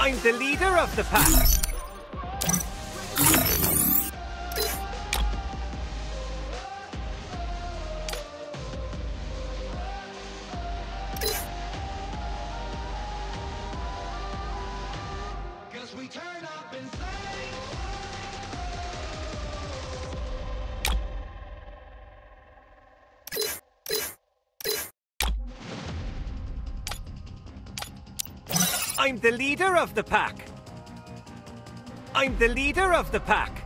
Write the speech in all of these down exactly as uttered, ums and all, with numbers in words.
I'm the leader of the pack. We turn up and play. I'm the leader of the pack. I'm the leader of the pack.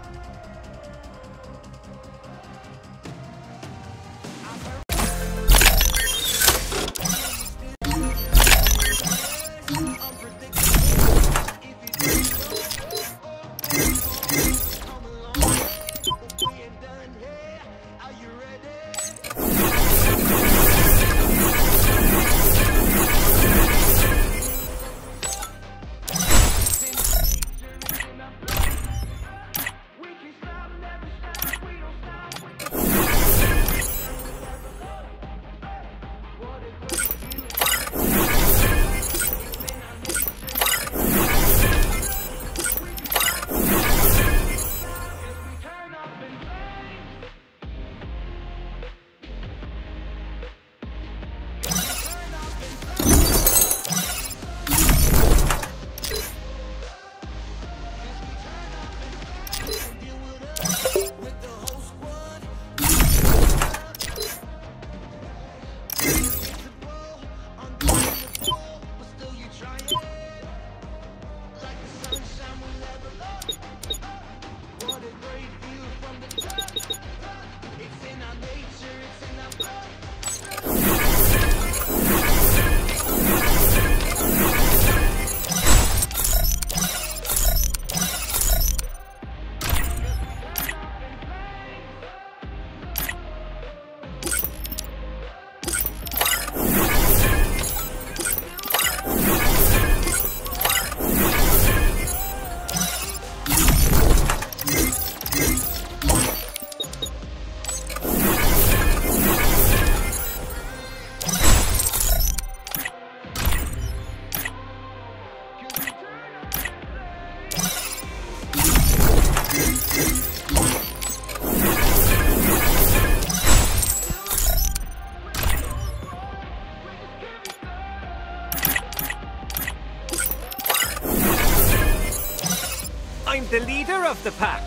I'm the leader of the pack.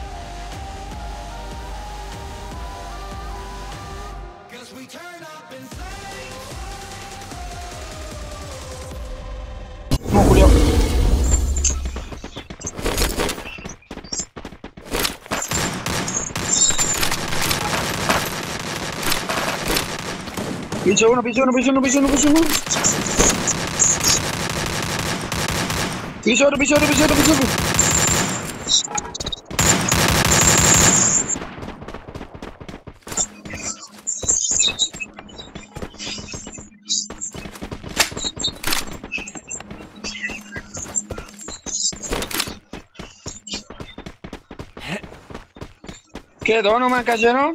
Cause we turn up and play. No, Julio. Piso uno, piso uno, piso uno, piso uno, piso uno. Piso uno, piso uno, piso uno, piso uno. ¿Qué? ¿Dos nomás cayeron?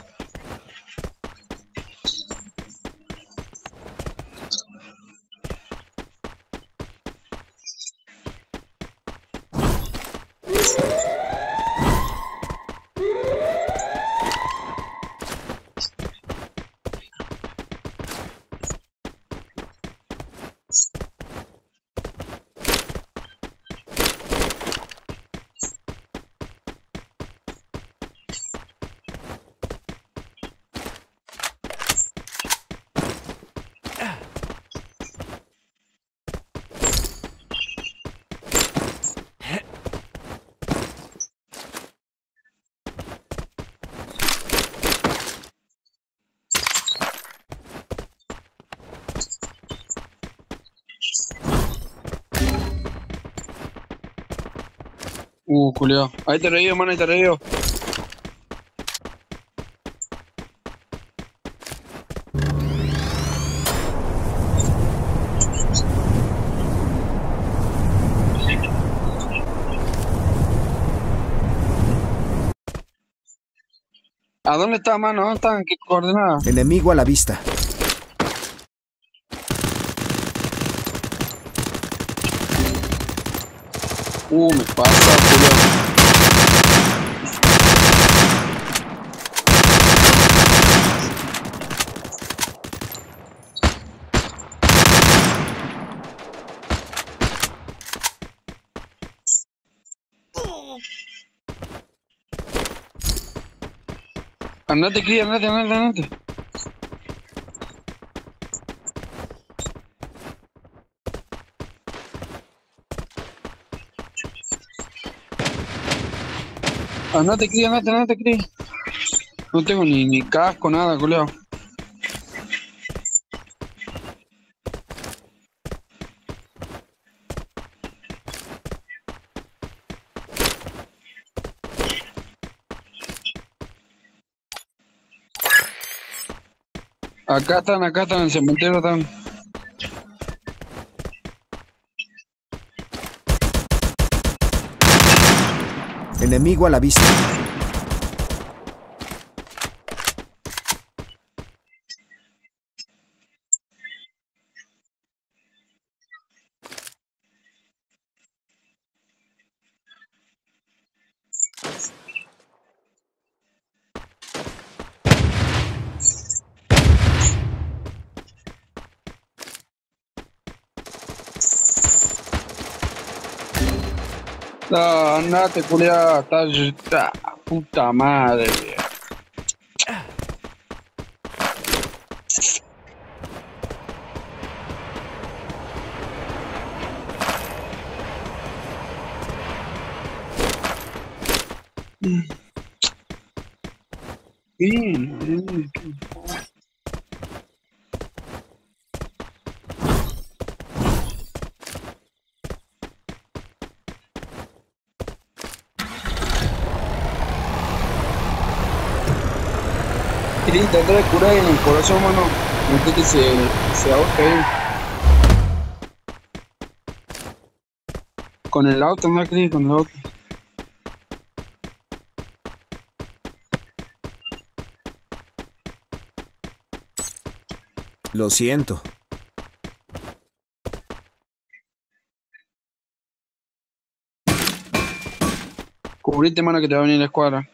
Uh, culiao. Ahí te reío, mano, ahí te reío. ¿A dónde está, mano? ¿Dónde están? ¿Qué coordenadas? Enemigo a la vista. Uh, me pasa, Julio. Andate, Cris, andate, andate, andate. Andate, Cris, andate, andate, Cris. No tengo ni, ni casco, nada, culiao. Acá están, acá están, en el cementerio están. Enemigo a la vista. No, andate, culiao, está, está, puta madre, viejo. Bien, bien. Cris, trata de curar en el corazón, mano. Antes que se, se ahorque ahí. Con el auto, no, Cris, con el auto. Lo siento. Cubrite, mano, que te va a venir la escuadra.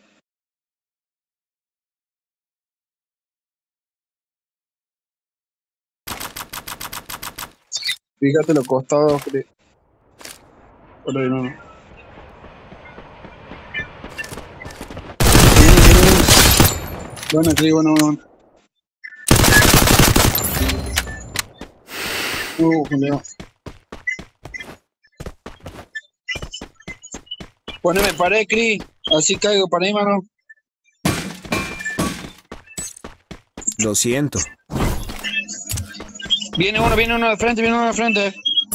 Fíjate los costados, Cris. Por ahí, no. Bueno, Cris, bueno, bueno. Uh, Julio. Poneme pared, Cris. Así caigo para ahí, mano. Lo siento. Viene uno, viene uno de frente, viene uno de frente.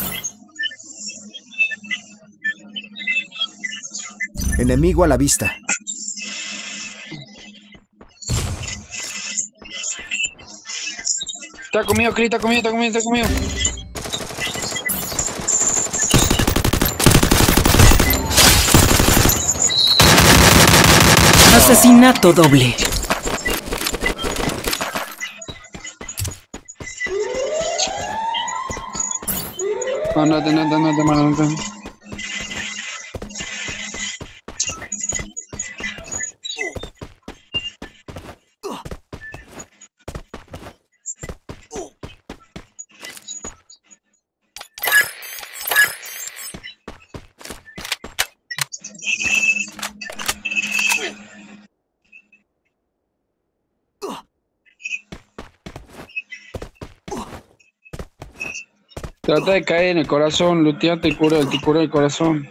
Enemigo a la vista. Está conmigo, Cris, está conmigo, está conmigo, está conmigo. Asesinato doble. Andate, andate, andate, mano, andate. Trata de caer en el corazón, luteate y cura, te cura el corazón.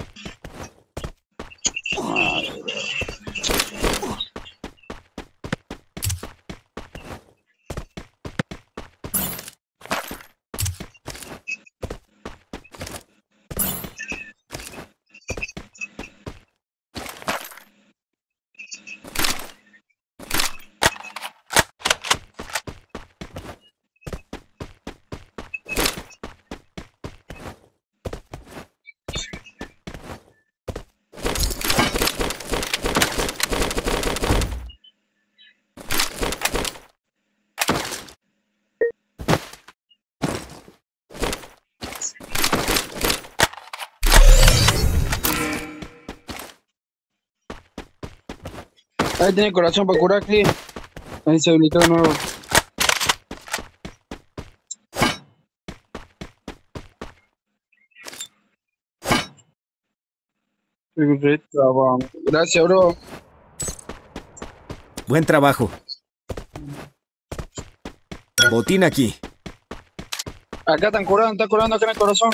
Ahí tiene corazón para curar, Cris. Ahí se habilitó de nuevo. Gracias, bro. Buen trabajo. Botín aquí. Acá están curando, están curando acá en el corazón.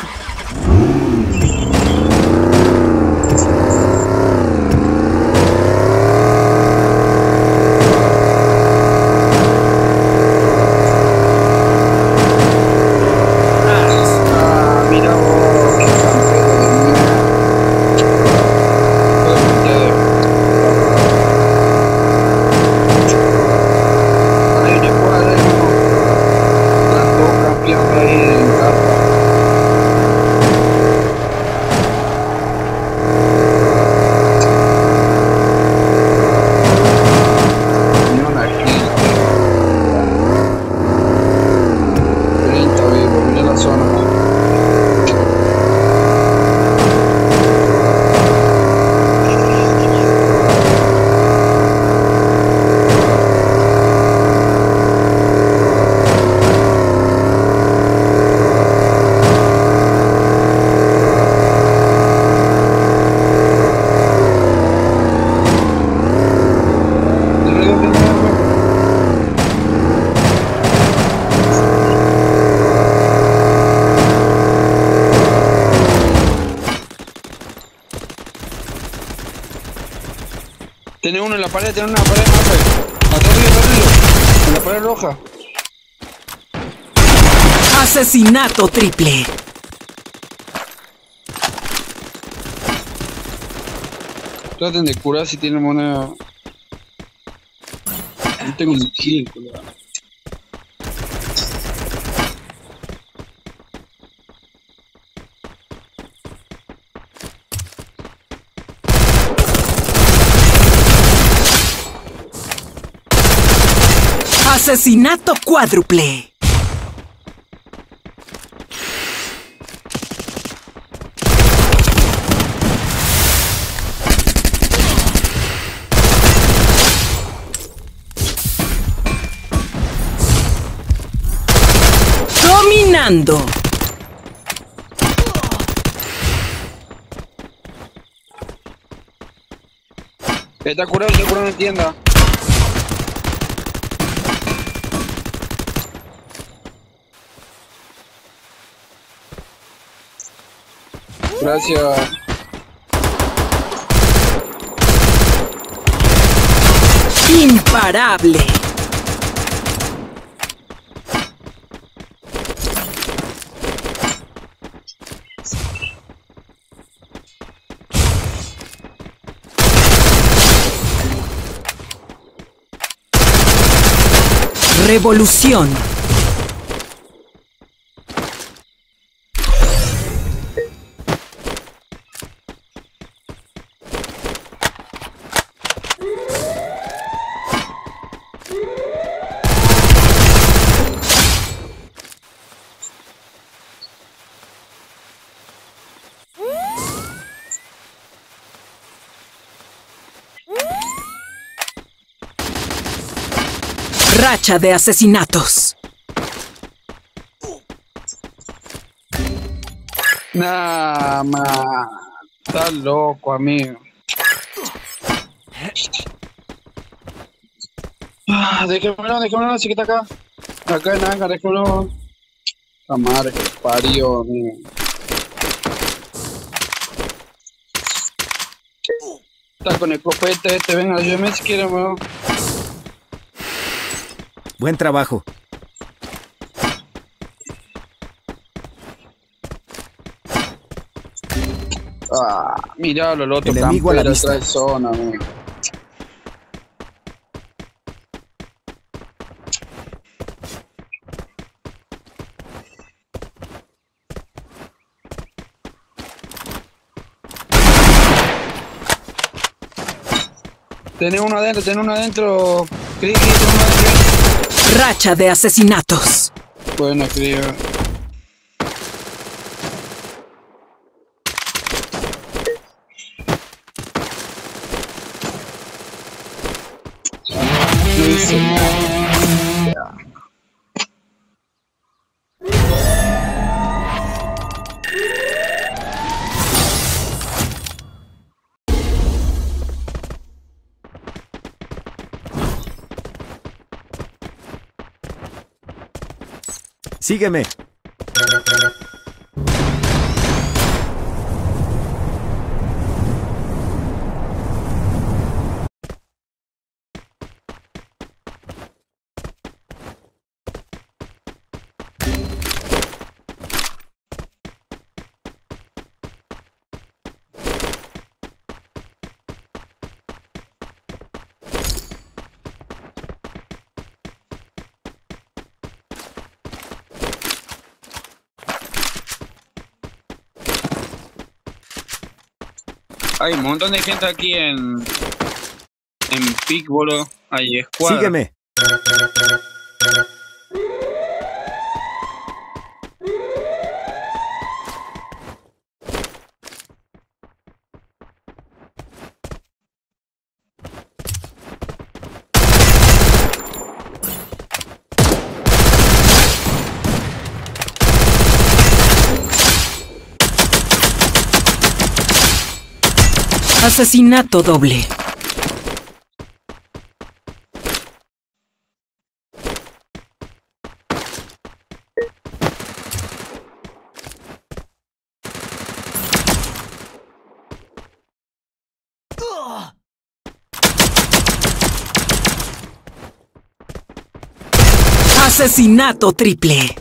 Ah, mira vos, qué campero de mierda. Hay una cuadra, hermano. Están todos campeando ahí en capa. Ni una kill. treinta vivos, mira la zona, man. Tiene uno en la pared, tiene una pared más ahí. Atrás arriba, atrás arriba. En la pared roja. Asesinato triple. Traten de curar si tienen moneda. No tengo ni kill, cuidado. Asesinato cuádruple. Dominando. Está curado, está curado en tienda. Gracias. Imparable. Revolución. Racha de asesinatos. Nah, man. Estás loco, amigo. Ah, déjamelo, déjamelo, así que está acá. Acá en Anga, déjamelo. La madre que parió, amigo. Está con el copete este, venga, ayúdame si quieren, weón. Buen trabajo. Ah, miralo, el otro Enemigo a la campero vista. atrás de zona, amigo. Tenés uno adentro, tenés uno adentro. Cris, Cris, tenés uno adentro. Racha de asesinatos. Bueno, Cris. Sígueme. Hay un montón de gente aquí en... En Pic, boludo. Hay escuadra. Sígueme. Asesinato doble. Asesinato triple.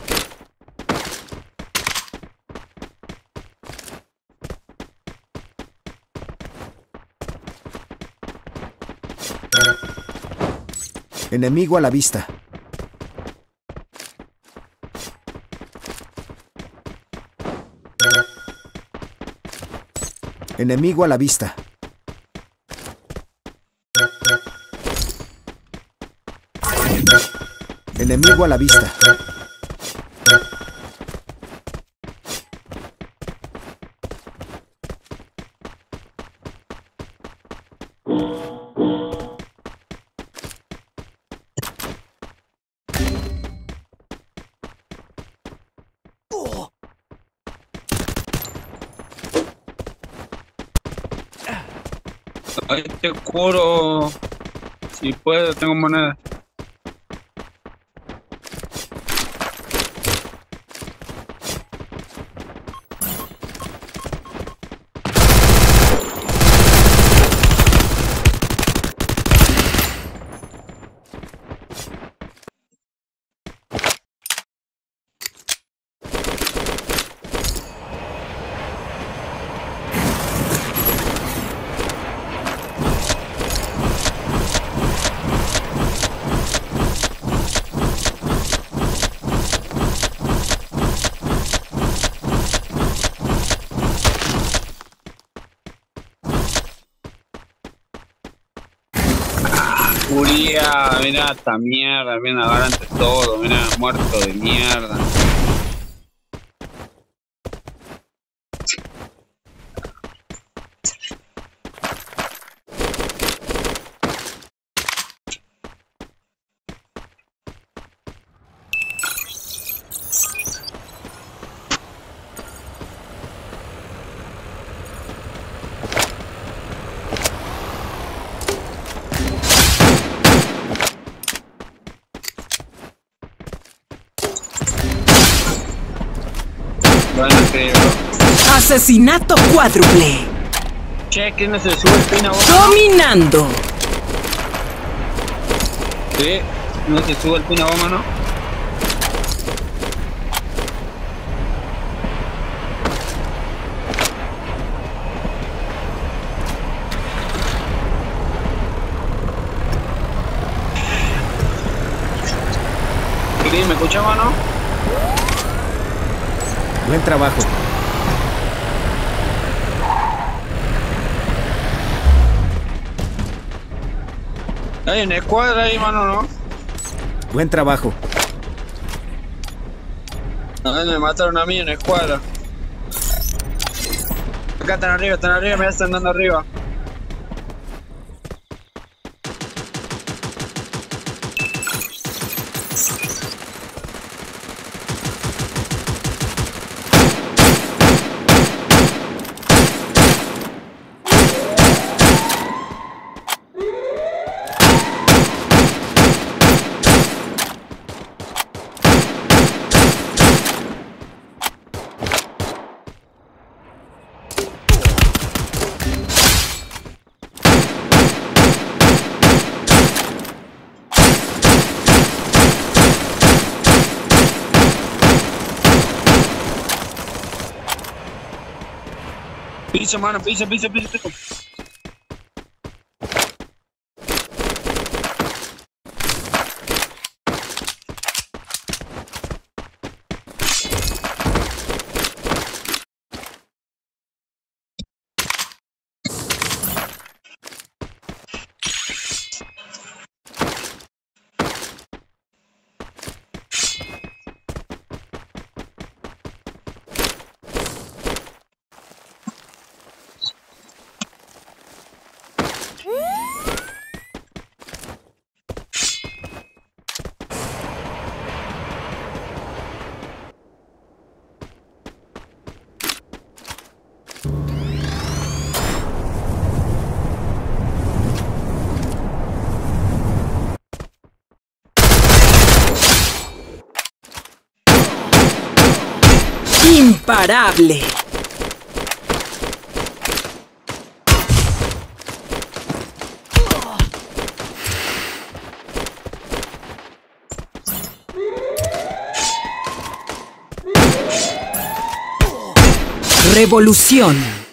Enemigo a la vista. Enemigo a la vista. Enemigo a la vista. Ahí te curo. Si puedo, tengo moneda. Furia, mira esta mierda, mira, agarrante todo, mira, muerto de mierda. Asesinato cuádruple. Che, ¿quién no se sube el pin a vos? Dominando. Sí, no se sube el pin a vos, mano. ¿Me escucha, mano? Buen trabajo. Hay una escuadra ahí, mano, ¿no? Buen trabajo. A me mataron a mí en escuadra. Acá están arriba, están arriba, me están dando arriba. Piso, mano, piso, piso, piso, piso. Imparable. Revolución.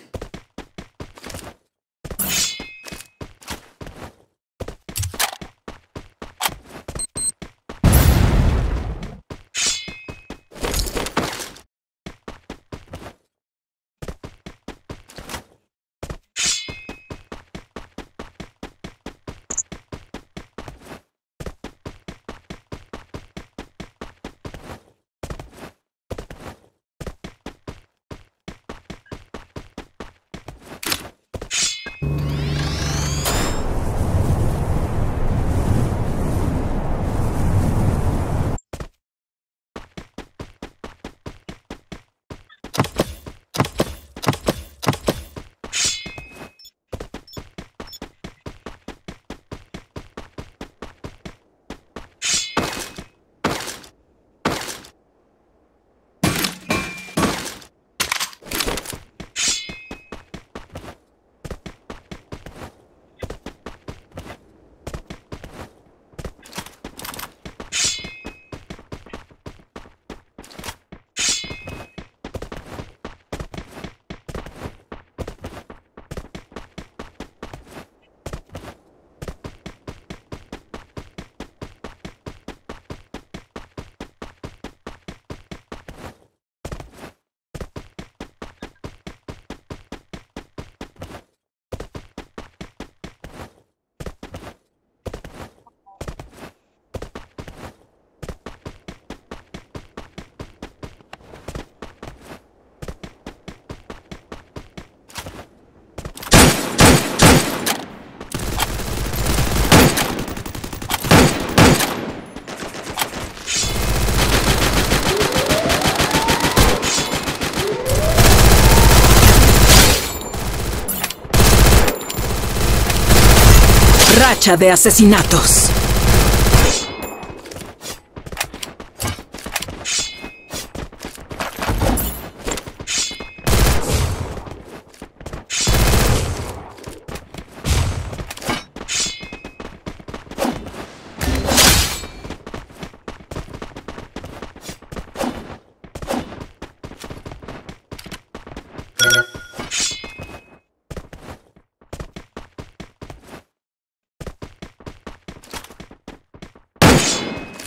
Racha de asesinatos.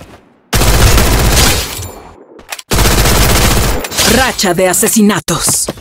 Racha de asesinatos.